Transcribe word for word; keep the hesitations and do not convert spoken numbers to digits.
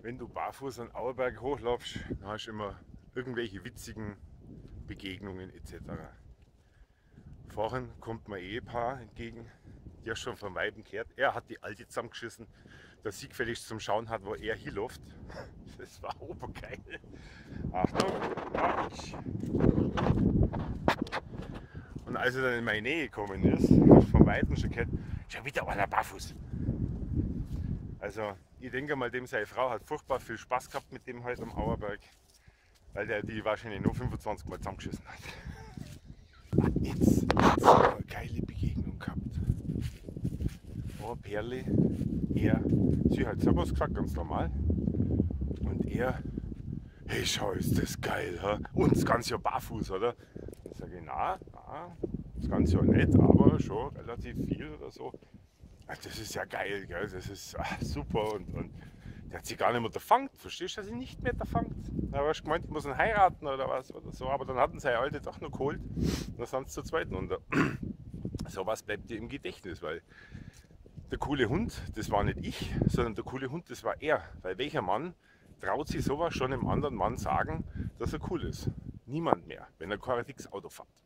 wenn du barfuß an Auerberg hochlaufst, dann hast du immer irgendwelche witzigen Begegnungen et cetera. Vorhin kommt mir ein Ehepaar entgegen, die hast schon vom Weiben gehört. Er hat die Alte zusammengeschissen, dass sie gefälligst zum Schauen hat, wo er hinläuft. Das war obergeil. Achtung, Autsch. Und als er dann in meine Nähe gekommen ist, hast du vom Weiten schon gehört, schon wieder einer barfuß. Also ich denke mal, dem seine Frau hat furchtbar viel Spaß gehabt mit dem heute am Auerberg, weil der die wahrscheinlich nur fünfundzwanzig Mal zusammengeschissen hat. Jetzt, jetzt eine geile Begegnung gehabt. Oh, Perle, er, sie hat Servus gesagt, ganz normal. Und er, hey, schau, ist das geil, ha? Und das Ganze ja barfuß, oder? Dann sage ich, na, na, das Ganze ja nicht, aber schon relativ viel oder so. Ach, das ist ja geil, gell? Das ist ach, super und, und der hat sich gar nicht mehr erfangt, verstehst du, dass sie nicht mehr erfangt? Da hast du gemeint, ich muss ihn heiraten oder was oder so, aber dann hatten seine Alte doch noch geholt und dann sind sie zu zweit runter. So was bleibt dir im Gedächtnis, weil der coole Hund, das war nicht ich, sondern der coole Hund, das war er. Weil welcher Mann traut sich sowas schon einem anderen Mann sagen, dass er cool ist? Niemand mehr, wenn er kein dickes Auto fährt.